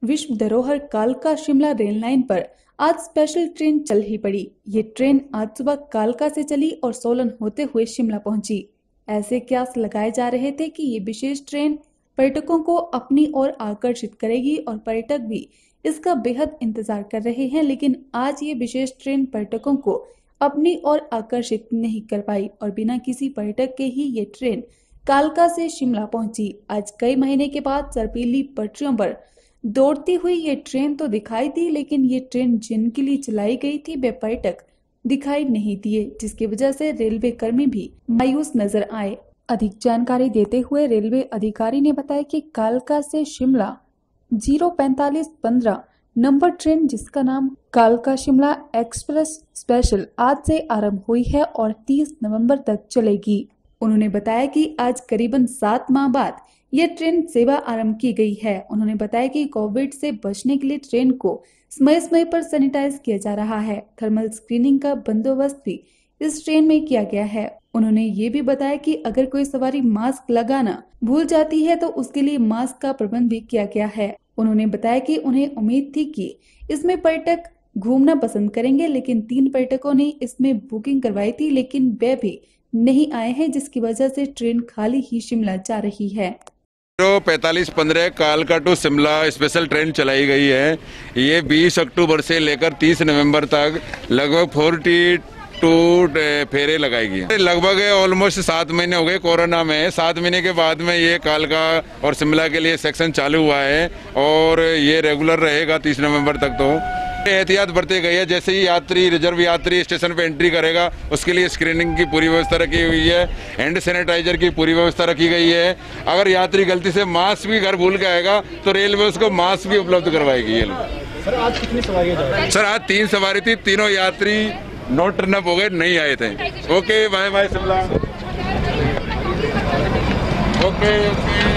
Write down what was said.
विश्व धरोहर कालका शिमला रेल लाइन पर आज स्पेशल ट्रेन चल ही पड़ी। ये ट्रेन आज सुबह कालका से चली और सोलन होते हुए शिमला पहुंची। ऐसे कयास लगाए जा रहे थे कि ये विशेष ट्रेन पर्यटकों को अपनी ओर आकर्षित करेगी और पर्यटक भी इसका बेहद इंतजार कर रहे हैं, लेकिन आज ये विशेष ट्रेन पर्यटकों को अपनी ओर आकर्षित नहीं कर पाई और बिना किसी पर्यटक के ही ये ट्रेन कालका से शिमला पहुंची। आज कई महीने के बाद बर्फीली पटरियों पर दौड़ती हुई ये ट्रेन तो दिखाई दी, लेकिन ये ट्रेन जिनके लिए चलाई गई थी वे पर्यटक दिखाई नहीं दिए, जिसकी वजह से रेलवे कर्मी भी मायूस नजर आए। अधिक जानकारी देते हुए रेलवे अधिकारी ने बताया कि कालका से शिमला 04515 नंबर ट्रेन, जिसका नाम कालका शिमला एक्सप्रेस स्पेशल, आज से आरंभ हुई है और 30 नवंबर तक चलेगी। उन्होंने बताया कि आज करीबन 7 माह बाद यह ट्रेन सेवा आरंभ की गई है। उन्होंने बताया कि कोविड से बचने के लिए ट्रेन को समय समय पर सैनिटाइज किया जा रहा है। थर्मल स्क्रीनिंग का बंदोबस्त भी इस ट्रेन में किया गया है। उन्होंने ये भी बताया कि अगर कोई सवारी मास्क लगाना भूल जाती है तो उसके लिए मास्क का प्रबंध भी किया गया है। उन्होंने बताया कि उन्हें उम्मीद थी कि इसमें पर्यटक घूमना पसंद करेंगे, लेकिन 3 पर्यटकों ने इसमें बुकिंग करवाई थी, लेकिन वे भी नहीं आए हैं, जिसकी वजह से ट्रेन खाली ही शिमला जा रही है। 4515 कालका टू शिमला स्पेशल ट्रेन चलाई गई है। ये 20 अक्टूबर से लेकर 30 नवंबर तक लगभग 42 फेरे लगाएगी। लगभग ऑलमोस्ट 7 महीने हो गए कोरोना में। 7 महीने के बाद में ये कालका और शिमला के लिए सेक्शन चालू हुआ है और ये रेगुलर रहेगा 30 नवंबर तक। तो एहतियात बरती गई है। जैसे ही यात्री रिजर्व यात्री स्टेशन पे एंट्री करेगा उसके लिए स्क्रीनिंग की पूरी व्यवस्था रखी हुई है। हैंड सैनिटाइजर की पूरी व्यवस्था रखी गई है। अगर यात्री गलती से मास्क भी घर भूल के आएगा तो रेलवे उसको मास्क भी उपलब्ध करवाएगी। ये लोग सर आज कितनी सवारियां जा रही हैं? सर आज 3 सवारी थी, तीनों यात्री नोट टर्न अप हो गए, नहीं आए थे। Okay bye bye Shimla. Okay.